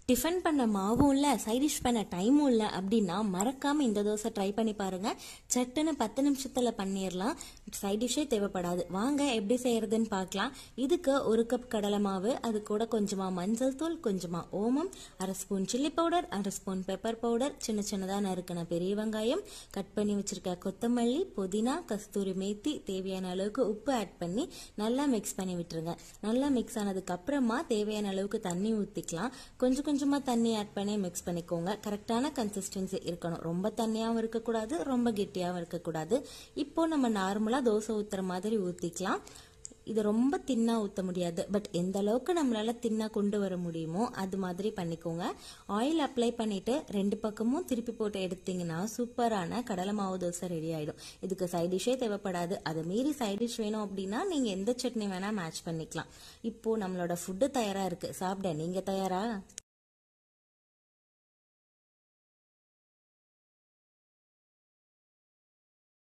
Tiffin பண்ண மாவும் இல்லை, சைட் டிஷ் பண்ண டைமும் இல்லை அப்படின்னா மறக்காமல் இந்த தோசை ட்ரை பண்ணி பாருங்கள். சட்டுன்னு 10 நிமிஷத்தில் பண்ணிடலாம். சைட் டிஷ்ஷே தேவைப்படாது. வாங்க எப்படி செய்கிறதுன்னு பார்க்கலாம். இதுக்கு 1 கப் கடலை மாவு, அது கூட கொஞ்சமாக மஞ்சள் தூள், கொஞ்சமாக ஓமம், 1/2 spoon chilli powder, 1/2 spoon pepper powder, சின்ன சின்னதாக நறுக்கின பெரிய வெங்காயம், கட் பண்ணி வச்சுருக்க கொத்தமல்லி, புதினா, கஸ்தூரி மேத்தி, தேவையான அளவுக்கு உப்பு ஆட் பண்ணி நல்லா மிக்ஸ் பண்ணி விட்டுருங்க. நல்லா மிக்ஸ் ஆனதுக்கு அப்புறமா தேவையான அளவுக்கு தண்ணி ஊற்றிக்கலாம். கொஞ்சம் கொஞ்சமாக தண்ணி ஆட் பண்ணி மிக்ஸ் பண்ணிக்கோங்க. கரெக்டான கன்சிஸ்டன்சி இருக்கணும். ரொம்ப தண்ணியாகவும் இருக்கக்கூடாது, ரொம்ப கெட்டியாகவும் இருக்கக்கூடாது. இப்போ நம்ம நார்மலாக தோசை ஊற்றுற மாதிரி ஊற்றிக்கலாம். இது ரொம்ப தின்னா ஊற்ற முடியாது, பட் எந்த அளவுக்கு நம்மளால தின்னா கொண்டு வர முடியுமோ அது மாதிரி பண்ணிக்கோங்க. ஆயில் அப்ளை பண்ணிட்டு 2 பக்கமும் திருப்பி போட்டு எடுத்தீங்கன்னா சூப்பரான கடலை மாவு தோசை ரெடி ஆயிடும். இதுக்கு சைட் டிஷ்ஷே தேவைப்படாது. அதை மீறி சைட் டிஷ் வேணும் அப்படின்னா நீங்க எந்த சட்னி வேணா மேட்ச் பண்ணிக்கலாம். இப்போ நம்மளோட ஃபுட்டு தயாரா இருக்கு. சாப்பிட நீங்க தயாரா?